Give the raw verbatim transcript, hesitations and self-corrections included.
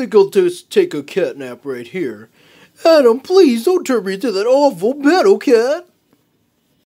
think I'll just take a cat nap right here. Adam, please don't turn me into that awful battle cat.